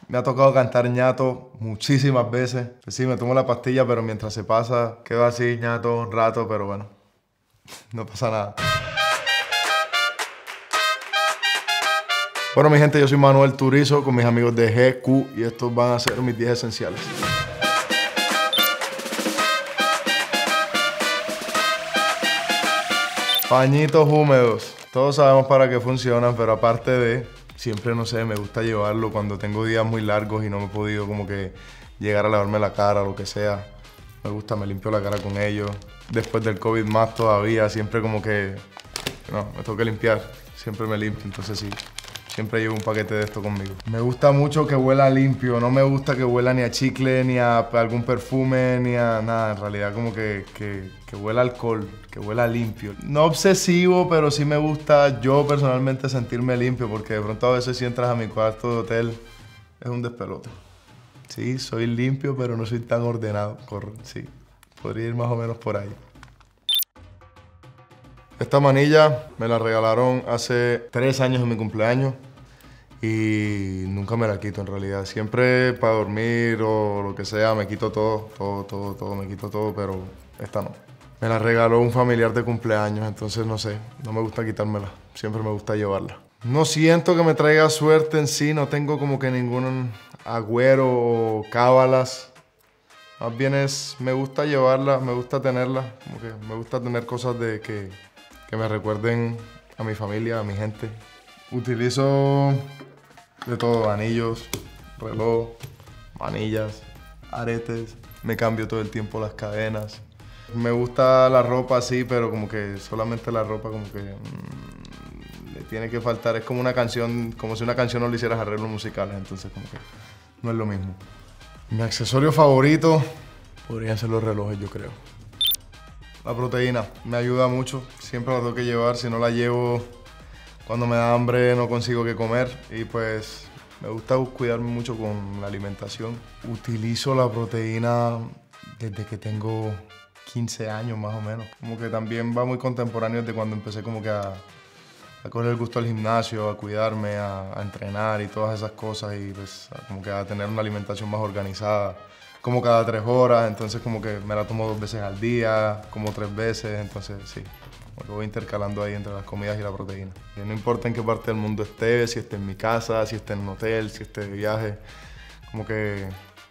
Me ha tocado cantar ñato muchísimas veces. Pues sí, me tomo la pastilla, pero mientras se pasa, quedo así ñato un rato, pero bueno, no pasa nada. Bueno, mi gente, yo soy Manuel Turizo con mis amigos de GQ y estos van a ser mis 10 esenciales. Pañitos húmedos. Todos sabemos para qué funcionan, pero aparte de, siempre, no sé, me gusta llevarlo cuando tengo días muy largos y no me he podido como que llegar a lavarme la cara o lo que sea. Me gusta, me limpio la cara con ellos. Después del COVID más todavía, siempre como que, no, me tengo que limpiar. Siempre me limpio, entonces sí. Siempre llevo un paquete de esto conmigo. Me gusta mucho que huela limpio. No me gusta que huela ni a chicle, ni a algún perfume, ni a nada. En realidad como que huela a alcohol, que huela limpio. No obsesivo, pero sí me gusta yo personalmente sentirme limpio, porque de pronto a veces si entras a mi cuarto de hotel es un despelote. Sí, soy limpio, pero no soy tan ordenado. Sí, podría ir más o menos por ahí. Esta manilla me la regalaron hace 3 años en mi cumpleaños y nunca me la quito en realidad. Siempre para dormir o lo que sea me quito todo, me quito todo, pero esta no. Me la regaló un familiar de cumpleaños, entonces no sé, no me gusta quitármela, siempre me gusta llevarla. No siento que me traiga suerte en sí, no tengo como que ningún agüero o cábalas. Más bien me gusta llevarla, me gusta tenerla, como que me gusta tener cosas que me recuerden a mi familia, a mi gente. Utilizo de todo, anillos, reloj, manillas, aretes. Me cambio todo el tiempo las cadenas. Me gusta la ropa así, pero como que solamente la ropa como que le tiene que faltar. Es como una canción, como si una canción no le hicieras arreglos musicales, entonces como que no es lo mismo. Mi accesorio favorito podrían ser los relojes, yo creo. La proteína me ayuda mucho, siempre la tengo que llevar, si no la llevo cuando me da hambre no consigo qué comer y pues me gusta cuidarme mucho con la alimentación. Utilizo la proteína desde que tengo 15 años más o menos, como que también va muy contemporáneo desde cuando empecé como que a coger el gusto al gimnasio, a cuidarme, a entrenar y todas esas cosas y pues como que a tener una alimentación más organizada. Como cada 3 horas, entonces como que me la tomo 2 veces al día, como 3 veces, entonces sí, lo voy intercalando ahí entre las comidas y la proteína. Y no importa en qué parte del mundo esté, si esté en mi casa, si esté en un hotel, si esté de viaje, como que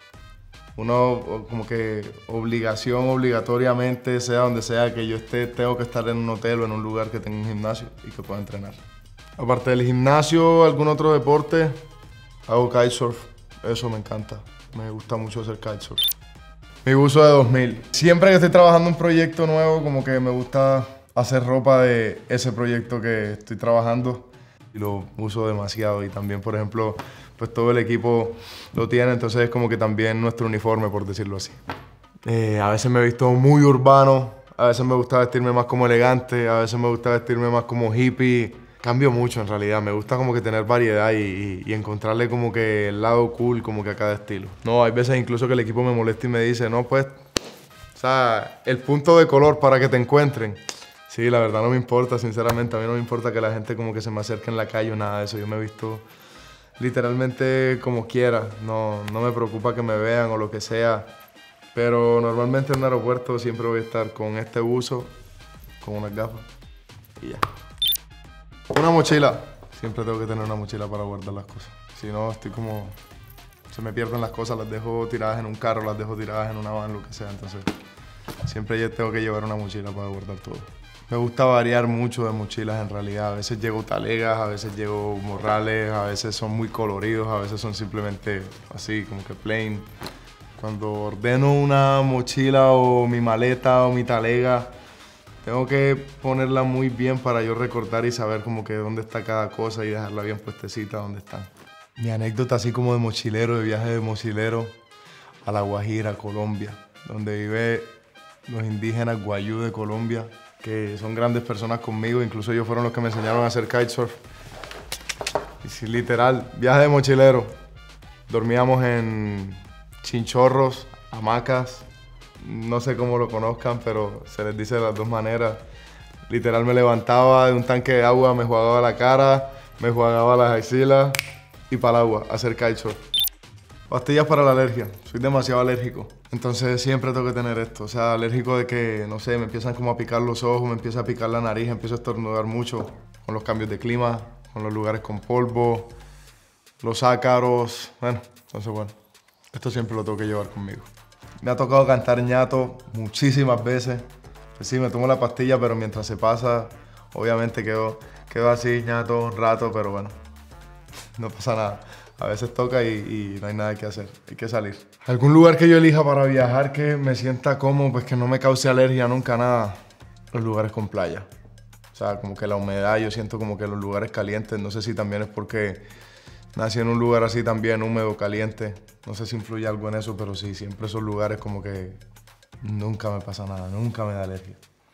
uno, como que obligatoriamente, sea donde sea que yo esté, tengo que estar en un hotel o en un lugar que tenga un gimnasio y que pueda entrenar. Aparte del gimnasio, algún otro deporte, hago kitesurf, eso me encanta. Me gusta mucho hacer kitesurf. Mi buzo de 2000. Siempre que estoy trabajando un proyecto nuevo, como que me gusta hacer ropa de ese proyecto que estoy trabajando. Y lo uso demasiado. Y también, por ejemplo, pues todo el equipo lo tiene. Entonces es como que también nuestro uniforme, por decirlo así. A veces me he visto muy urbano. A veces me gusta vestirme más como elegante. A veces me gusta vestirme más como hippie. Cambio mucho en realidad, me gusta como que tener variedad y encontrarle como que el lado cool como que a cada estilo. No, hay veces incluso que el equipo me molesta y me dice, no pues, o sea, el punto de color para que te encuentren. Sí, la verdad no me importa, sinceramente, a mí no me importa que la gente como que se me acerque en la calle o nada de eso. Yo me he visto literalmente como quiera, no me preocupa que me vean o lo que sea. Pero normalmente en un aeropuerto siempre voy a estar con este buzo, con unas gafas y ya. Una mochila. Siempre tengo que tener una mochila para guardar las cosas. Si no, estoy como... Se me pierden las cosas, las dejo tiradas en un carro, las dejo tiradas en una van, lo que sea. Entonces, siempre yo tengo que llevar una mochila para guardar todo. Me gusta variar mucho de mochilas en realidad. A veces llevo talegas, a veces llevo morrales, a veces son muy coloridos, a veces son simplemente así, como que plain. Cuando ordeno una mochila o mi maleta o mi talega, tengo que ponerla muy bien para yo recordar y saber como que dónde está cada cosa y dejarla bien puestecita donde están. Mi anécdota así como de mochilero, de viaje de mochilero a La Guajira, Colombia, donde viven los indígenas guayú de Colombia, que son grandes personas conmigo, incluso ellos fueron los que me enseñaron a hacer kitesurf. Y sí, literal, viaje de mochilero. Dormíamos en chinchorros, hamacas, no sé cómo lo conozcan, pero se les dice de las dos maneras. Literal me levantaba de un tanque de agua, me jugaba la cara, me jugaba las axilas y para el agua a hacer kitesurf. Pastillas para la alergia. Soy demasiado alérgico. Entonces siempre tengo que tener esto. O sea, alérgico de que, no sé, me empiezan como a picar los ojos, me empieza a picar la nariz, empiezo a estornudar mucho con los cambios de clima, con los lugares con polvo, los ácaros. Bueno, esto siempre lo tengo que llevar conmigo. Me ha tocado cantar ñato muchísimas veces. Pues sí, me tomo la pastilla, pero mientras se pasa, obviamente quedo así ñato un rato, pero bueno, no pasa nada. A veces toca y no hay nada que hacer, hay que salir. ¿Algún lugar que yo elija para viajar que me sienta cómodo, pues que no me cause alergia nunca, nada? Los lugares con playa. O sea, como que la humedad, yo siento como que los lugares calientes, no sé si también es porque nací en un lugar así también húmedo, caliente. No sé si influye algo en eso, pero sí, siempre esos lugares como que nunca me pasa nada, nunca me da alergia.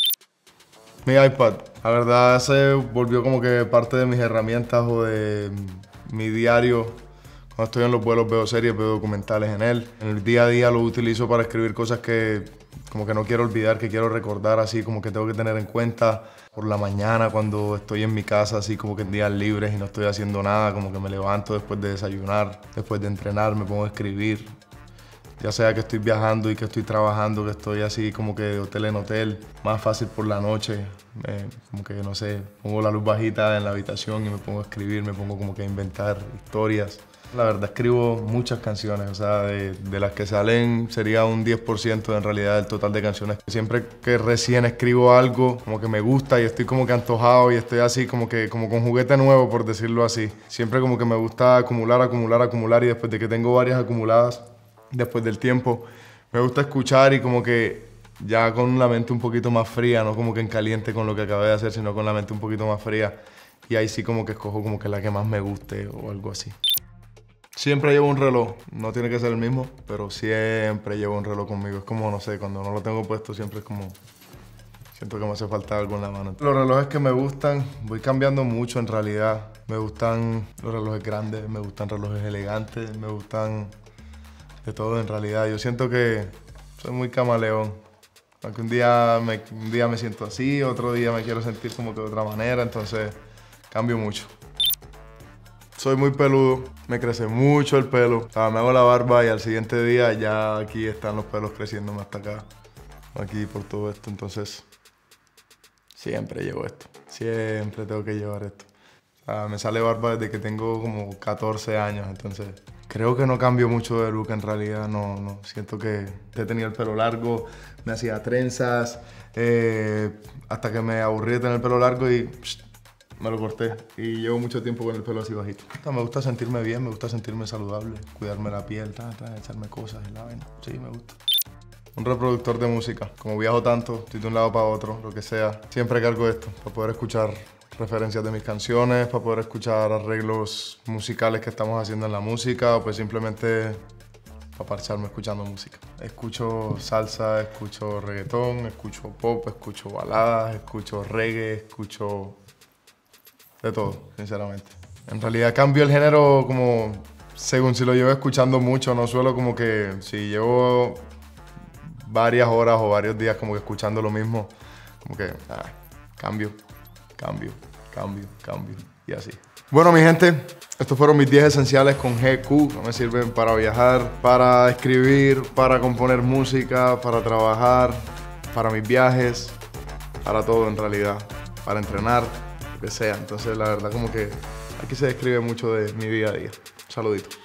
Mi iPad, la verdad se volvió como que parte de mis herramientas o de mi diario. Cuando estoy en los vuelos veo series, veo documentales en él. En el día a día lo utilizo para escribir cosas que como que no quiero olvidar, que quiero recordar, así como que tengo que tener en cuenta. Por la mañana cuando estoy en mi casa, así como que en días libres y no estoy haciendo nada, como que me levanto después de desayunar, después de entrenar, me pongo a escribir. Ya sea que estoy viajando y que estoy trabajando, que estoy así como que de hotel en hotel, más fácil por la noche, como que no sé, pongo la luz bajita en la habitación y me pongo a escribir, me pongo como que a inventar historias. La verdad escribo muchas canciones, o sea, de las que salen sería un 10% en realidad del total de canciones. Siempre que recién escribo algo, como que me gusta y estoy como que antojado y estoy así como con juguete nuevo, por decirlo así. Siempre como que me gusta acumular y después de que tengo varias acumuladas, después del tiempo, me gusta escuchar y como que ya con la mente un poquito más fría, no como que en caliente con lo que acabé de hacer, sino con la mente un poquito más fría. Y ahí sí como que escojo como que la que más me guste o algo así. Siempre llevo un reloj, no tiene que ser el mismo, pero siempre llevo un reloj conmigo. Es como, no sé, cuando no lo tengo puesto siempre es como, siento que me hace falta algo en la mano. Los relojes que me gustan, voy cambiando mucho en realidad. Me gustan los relojes grandes, me gustan relojes elegantes, me gustan de todo en realidad. Yo siento que soy muy camaleón. Aunque un día me siento así, otro día me quiero sentir como que de otra manera, entonces cambio mucho. Soy muy peludo, me crece mucho el pelo. O sea, me hago la barba y al siguiente día ya aquí están los pelos creciéndome hasta acá. Aquí por todo esto, entonces siempre llevo esto. Siempre tengo que llevar esto. O sea, me sale barba desde que tengo como 14 años, entonces creo que no cambio mucho de look en realidad, no. Siento que he tenido el pelo largo, me hacía trenzas, hasta que me aburrí de tener el pelo largo y me lo corté. Y llevo mucho tiempo con el pelo así bajito. Me gusta sentirme bien, me gusta sentirme saludable, cuidarme la piel, echarme cosas en la vaina. Sí, me gusta. Un reproductor de música. Como viajo tanto, estoy de un lado para otro, lo que sea, siempre cargo esto para poder escuchar referencias de mis canciones, para poder escuchar arreglos musicales que estamos haciendo en la música, o pues simplemente para parcharme escuchando música. Escucho salsa, escucho reggaetón, escucho pop, escucho baladas, escucho reggae, escucho de todo, sinceramente. En realidad cambio el género como según si lo llevo escuchando mucho, no suelo como que si llevo varias horas o varios días como que escuchando lo mismo, como que cambio y así. Bueno, mi gente, estos fueron mis 10 esenciales con GQ, que me sirven para viajar, para escribir, para componer música, para trabajar, para mis viajes, para todo en realidad, para entrenar, lo que sea. Entonces la verdad como que aquí se describe mucho de mi día a día. Un saludito.